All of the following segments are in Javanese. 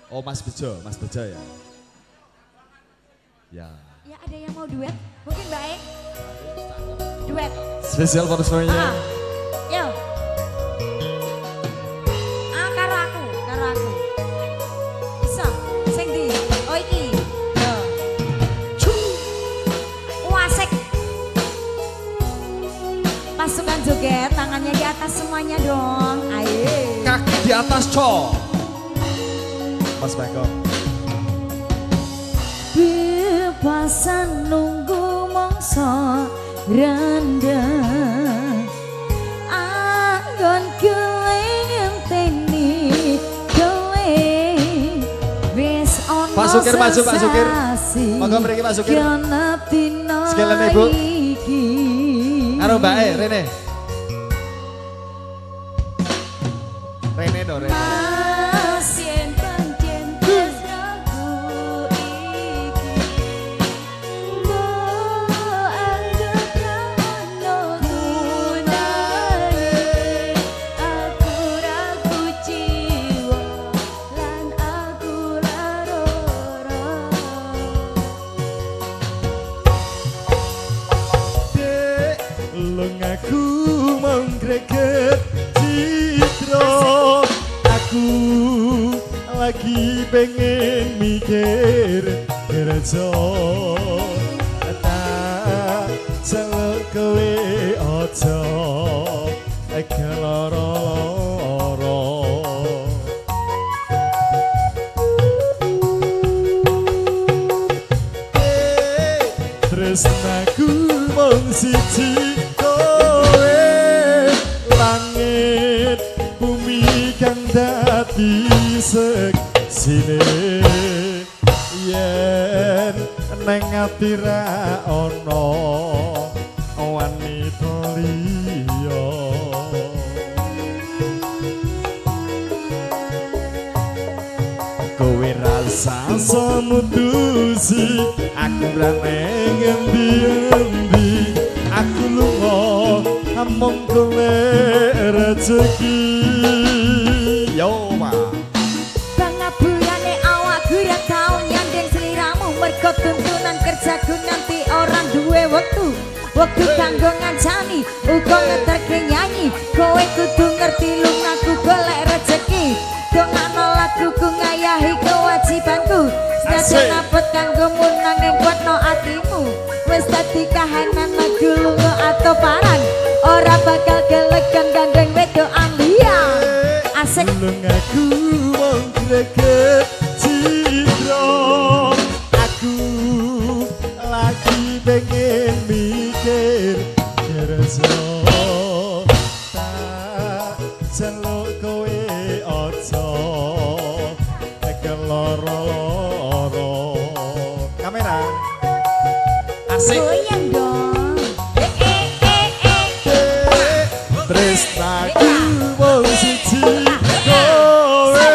Oh Mas Bejo ya. Ya. Ya ada yang mau duet? Mungkin baik. Duet. Spesial for semuanya. Yo. Karo aku. Bisa. Sing di. Oh iki. Yo. Wasek. Pasukan joget, tangannya di atas semuanya dong. Ayo. Kaki di atas, co. Mas Michael. Bebasan nunggu mongso rendang anggon keleng ngenteni keleng wis ono Pak Sukir maju, Pak Sukir. Monggo mriki Pak Sukir. Sekalian Ibu. Karo Mbak Rene. Rene do Rene. Aku mau greget citro, aku lagi pengen mikir kerja tak celuk kowe ojo keloro-loro tresnaku mung siji langit bumi kang dadi seksine yen neng ati ra ono wanita liya kowe rasa semutusi aku ra neng endi-endi aku lunga among kowe rezeki Yo ma pangabulane awakku ya tau nyandeng sliramu mergo tuntunan kerjaku nanti orang duwe wektu kanggo ngancani uga ngeterke nyanyi kowe kudu ngerti lungaku golek rezeki dongano laguku ngayahi kewajibanku senajan apet kanggo munang ing kuatno atimu wis dadi kahanan lagu lunga atau paran ora bakal gelegan gandeng wedokan liya asik lungaku wong greget citro aku lagi pengen mikir kerja tak celuk kowe ojo keloro-loro kamera asik goyang dong tresnaku wong siji kowe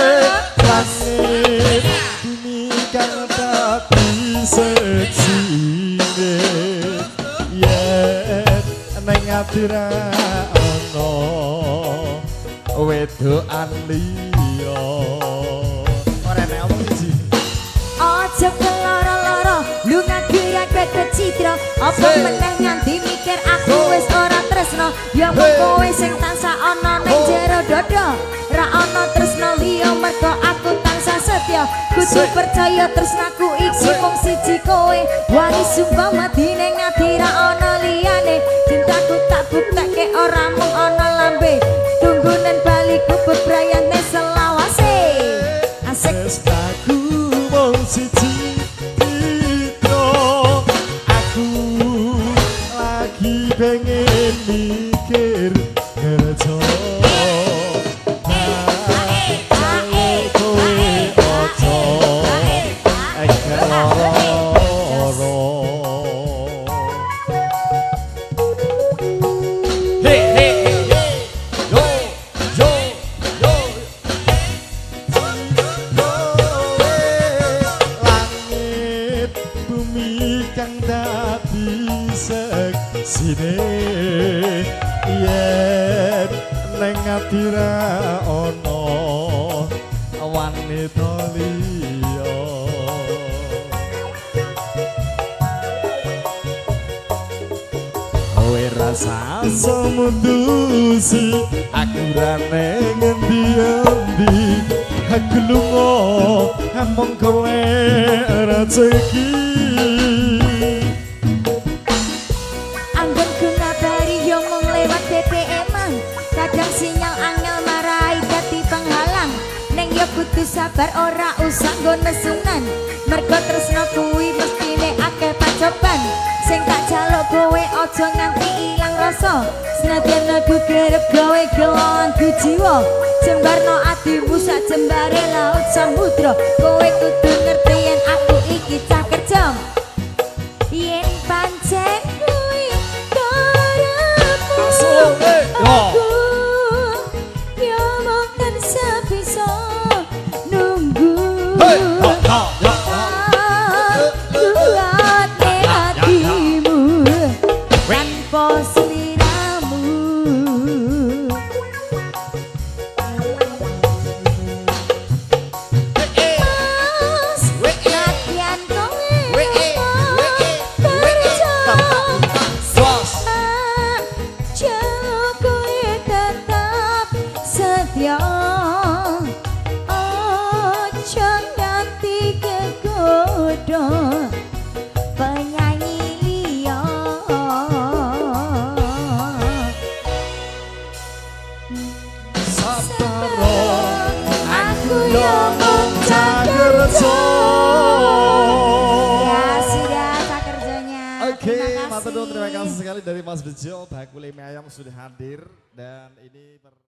langit bumi kang dadi seksine yen neng ati ra ono wedokan liya ora nek omong siji ojo keloro-loro lunga gerak ke citra apa meneh nganti mikir aku wis ora tresno ya mung kowe sing tansah ana ning jero dodo ra ana tresno liya mergo aku tansah setya kudu percaya tresnaku iki mung siji kowe wani sumpah mati ning ati ra ana liyane cintaku tak buktekke ora mung ana lambe tunggunen baliku bebrayane selawase asik tresnaku wong siji pengen mikir kerja kowe ojo keloro Hey hey hey yo yo yo wanita liya. Kowe rasa semutusi aku rane ngendi-endi. Aku lunga among kowe rezeki. Anggon ku ngabari yo mung lewat BBM-an. Kadang sinyal angel marai dadi penghalang. Neng yo kudu sabar ora usah nggo nesunan. Mergo tresno kuwi mestine akeh pacoban. Sing tak jaluk kowe aja nganti ilang rasa. Senadyan aku kerep gawe gelongan ku jiwa. Jembarno atimu sak jembare laut samudra. Kowe kudu ngerti yen aku iki cah kerja. Yen pancen kuwi karepmu aku yo mung tansah bisa nunggu. Kuatne hatimu tanpa sliramu. Mas latihan kowe kerja jaluk kowe tetap setia. Ojo nganti kegoda penyanyi liya. Sabar Aku yo mung cah kerja. Ya sudah cah kerjanya. Oke, Terima matur nuwun, kasih. terima kasih sekali dari Mas Bejo, Bakule Mie Ayam sudah hadir dan ini